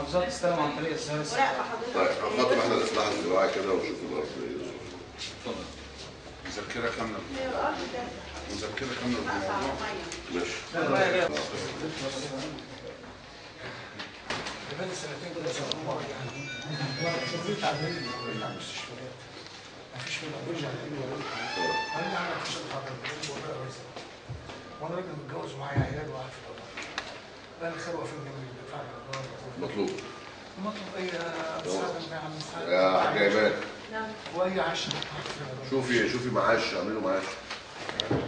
المحافظات تستلم عن طريق السياسه. طيب خاطر احنا الاصلاح الزراعي كده ونشوف الارض. اتفضل. مذكره كامله. مذكره كامله بالموضوع. ماشي. بقالي سنتين كده شغال يعني كنت تعبان بتاع المستشفيات مفيش ولا برجع لاقي ولا انا اللي عندك مش وانا راجل متجوز ومعايا عيال وقاعد في الدار بقى لي خير واقفين جنبي بندفع مطلوب اي مساعده يا حاج ايمان واي عشاء شوفي معاش اعملوا معاش.